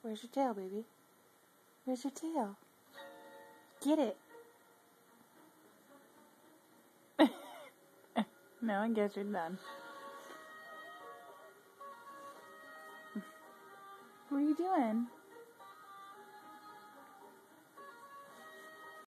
Where's your tail, baby? Where's your tail? Get it. No, I guess you're done. What are you doing?